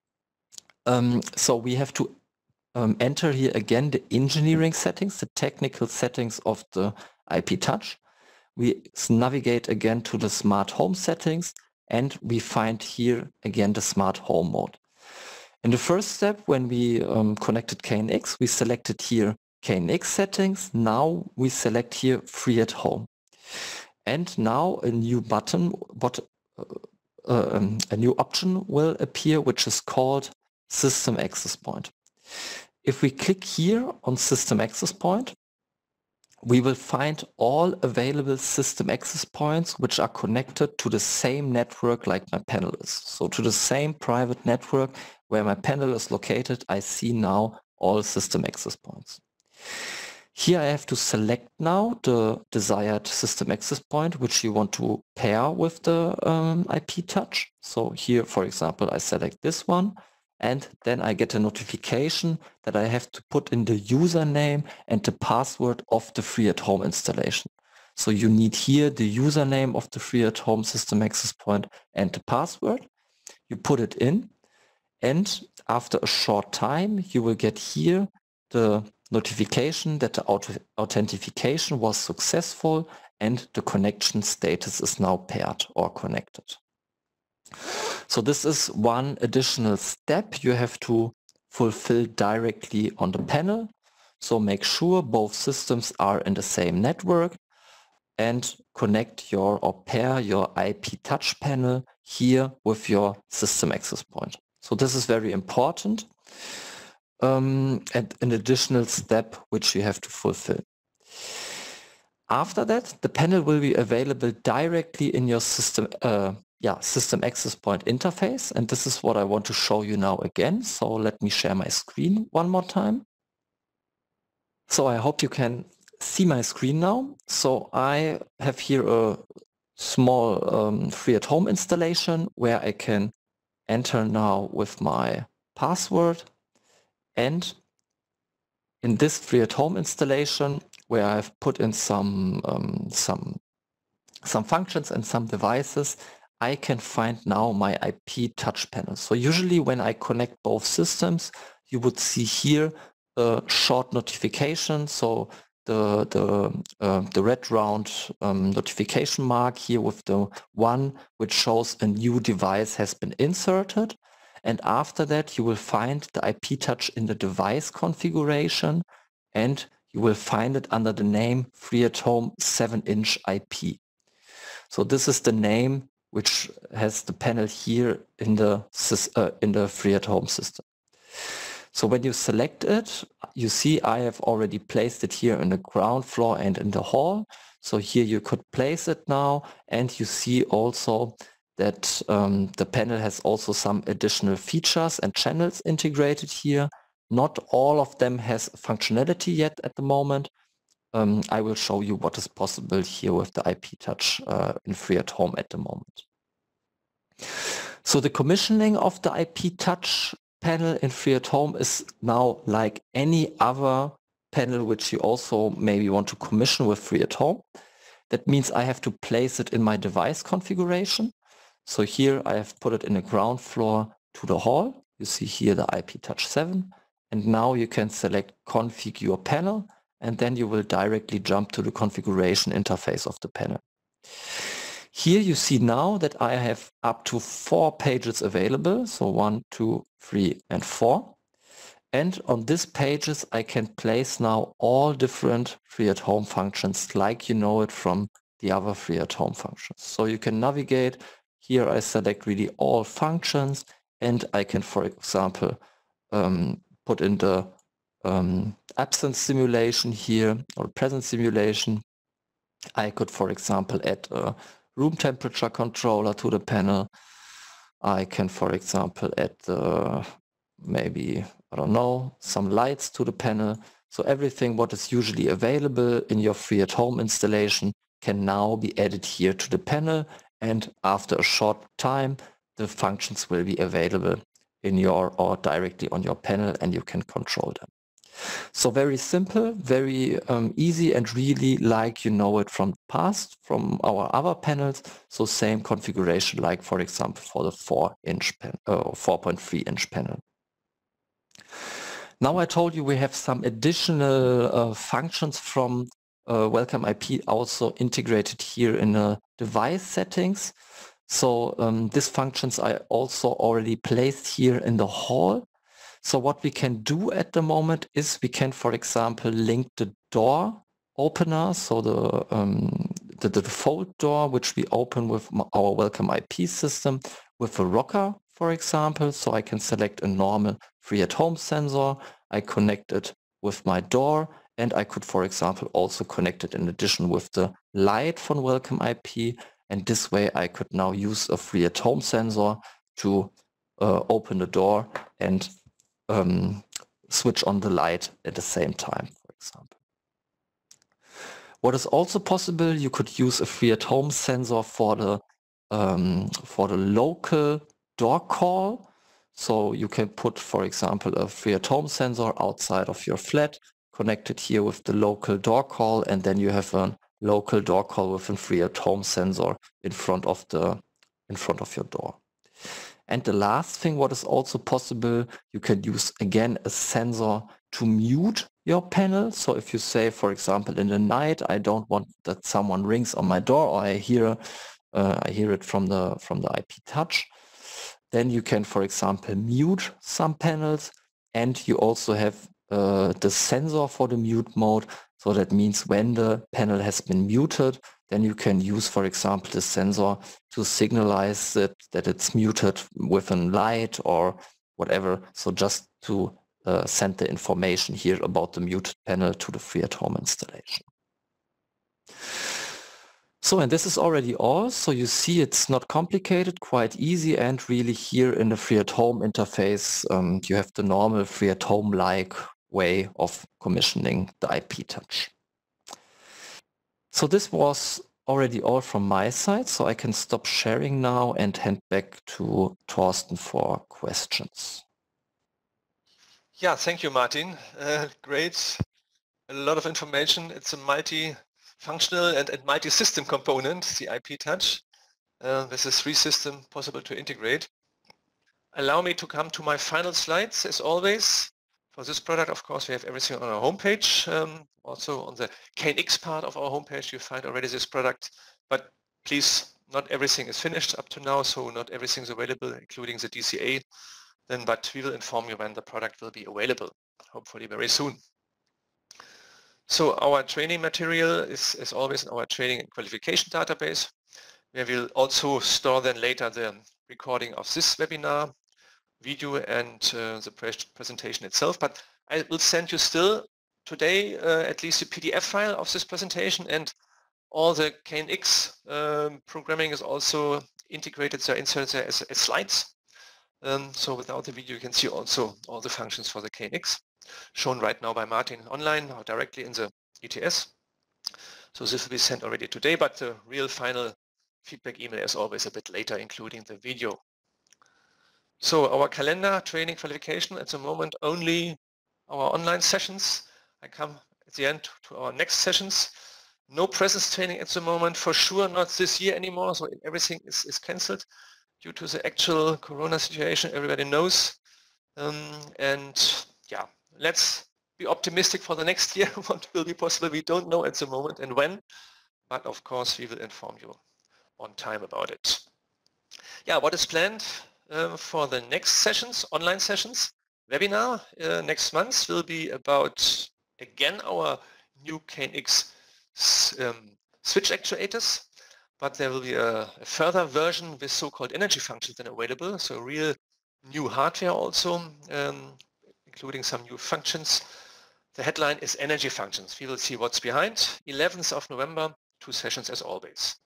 Um, so we have to um, enter here again the engineering settings, the technical settings of the I P Touch. We navigate again to the smart home settings, and we find here again the smart home mode. In the first step, when we um, connected K N X, we selected here K N X settings. Now we select here free at home. And now a new button, but, uh, uh, um, a new option will appear, which is called System Access Point. If we click here on System Access Point, we will find all available system access points which are connected to the same network like my panel is. So to the same private network where my panel is located, I see now all system access points. Here I have to select now the desired system access point which you want to pair with the um, I P Touch. So here, for example, I select this one, and then I get a notification that I have to put in the username and the password of the free at home installation. So you need here the username of the free at home system access point and the password. You put it in, and after a short time you will get here the notification that the auto authentication was successful and the connection status is now paired or connected. So this is one additional step you have to fulfill directly on the panel. So make sure both systems are in the same network and connect your or pair your I P Touch panel here with your system access point. So this is very important. Um, and an additional step which you have to fulfill. After that, the panel will be available directly in your system, uh, yeah, system access point interface. And this is what I want to show you now again. So let me share my screen one more time. So I hope you can see my screen now. So I have here a small um, free at home installation where I can enter now with my password. And in this free at home installation, where I've put in some um, some some functions and some devices, I can find now my I P Touch panel. So usually when I connect both systems, you would see here a short notification. So the the uh, the red round um, notification mark here with the one which shows a new device has been inserted. And after that, you will find the I P Touch in the device configuration, and you will find it under the name free at home seven inch I P. So this is the name which has the panel here in the, uh, in the free at home system. So when you select it, you see I have already placed it here in the ground floor and in the hall. So here you could place it now, and you see also that um, the panel has also some additional features and channels integrated here. Not all of them has functionality yet at the moment. Um, I will show you what is possible here with the I P Touch uh, in free at home at the moment. So the commissioning of the I P Touch panel in free at home is now like any other panel which you also maybe want to commission with free at home. That means I have to place it in my device configuration. So here I have put it in the ground floor to the hall. You see here the I P Touch seven, and now you can select configure your panel, and then you will directly jump to the configuration interface of the panel. Here you see now that I have up to four pages available, so one, two, three, and four. And on these pages I can place now all different free at home functions like you know it from the other free at home functions. So you can navigate. Here I select really all functions, and I can, for example, um, put in the um, absence simulation here or presence simulation. I could, for example, add a room temperature controller to the panel. I can, for example, add uh, maybe, I don't know, some lights to the panel. So everything what is usually available in your free at home installation can now be added here to the panel, and after a short time the functions will be available in your or directly on your panel, and you can control them. So very simple, very um, easy, and really like you know it from the past, from our other panels. So same configuration like, for example, for the four inch pen, uh, four point three inch panel. Now I told you we have some additional uh, functions from uh, Welcome I P also integrated here in the device settings. So um, these functions I also already placed here in the hall. So what we can do at the moment is we can, for example, link the door opener, so the, um, the, the default door, which we open with our Welcome I P system, with a rocker, for example. So I can select a normal free at home sensor. I connect it with my door, and I could, for example, also connect it in addition with the light from Welcome I P. And this way I could now use a free at home sensor to uh, open the door and Um, switch on the light at the same time, for example. What is also possible, you could use a free at home sensor for the um, for the local door call. So you can put, for example, a free at home sensor outside of your flat, connected here with the local door call, and then you have a local door call with a free at home sensor in front of the in front of your door. And the last thing what is also possible, you can use again a sensor to mute your panel. So if you say, for example, in the night, I don't want that someone rings on my door, or I hear uh, I hear it from the from the I P Touch, then you can, for example, mute some panels, and you also have uh, the sensor for the mute mode. So that means when the panel has been muted, then you can use, for example, the sensor to signalize it, that it's muted with a light or whatever. So just to uh, send the information here about the muted panel to the free at home installation. So, and this is already all. So you see it's not complicated, quite easy, and really here in the free at home interface, um, you have the normal free at home-like way of commissioning the I P Touch. So this was already all from my side, so I can stop sharing now and hand back to Torsten for questions.
Yeah, thank you, Martin. Uh, great. A lot of information. It's a multi-functional and, and multi-system component, the I P Touch. Uh, with a three system possible to integrate. Allow me to come to my final slides, as always. For this product, of course, we have everything on our homepage. Um, also on the K N X part of our homepage, you find already this product. But please, not everything is finished up to now, so not everything is available, including the D C A. Then, but we will inform you when the product will be available, hopefully very soon. So our training material is, as always, in our training and qualification database. where we'll also store then later the recording of this webinar, video and uh, the pre presentation itself. But I will send you still today uh, at least a P D F file of this presentation, and all the K N X um, programming is also integrated, so inserted there as, as slides. Um, so without the video you can see also all the functions for the K N X shown right now by Martin online or directly in the E T S. So this will be sent already today, but the real final feedback email is always a bit later, including the video. So our calendar, training, qualification, at the moment only our online sessions. I come at the end to our next sessions. No presence training at the moment, for sure not this year anymore, so everything is, is cancelled due to the actual corona situation, everybody knows. Um, and yeah, let's be optimistic for the next year, what will be possible, we don't know at the moment and when, but of course we will inform you on time about it. Yeah, what is planned uh, for the next sessions, online sessions? Webinar uh, next month will be about, again, our new K N X um, switch actuators, but there will be a, a further version with so-called energy functions then available, so real new hardware also, um, including some new functions. The headline is energy functions. We will see what's behind. eleventh of November, two sessions as always.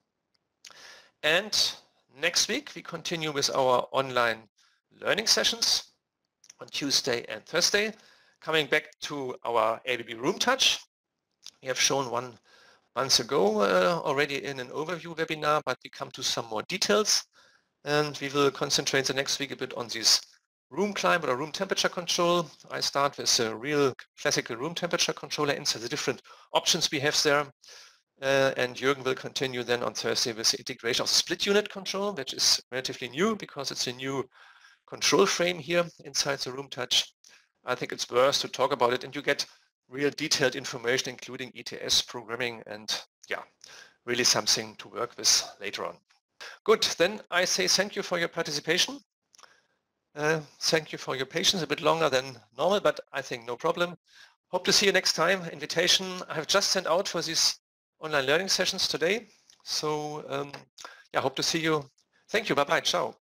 And next week we continue with our online learning sessions on Tuesday and Thursday. Coming back to our A B B Room Touch. We have shown one month ago uh, already in an overview webinar, but we come to some more details, and we will concentrate the next week a bit on this room climate or room temperature control. I start with a real classical room temperature controller inside the different options we have there. Uh, and Jürgen will continue then on Thursday with the integration of split unit control, which is relatively new because it's a new control frame here inside the Room Touch. I think it's worth to talk about it, and you get real detailed information, including E T S programming, and yeah, really something to work with later on. Good, then I say thank you for your participation. Uh, thank you for your patience, a bit longer than normal, but I think no problem. Hope to see you next time. Invitation I have just sent out for these online learning sessions today. So um, yeah, hope to see you. Thank you, bye-bye, ciao.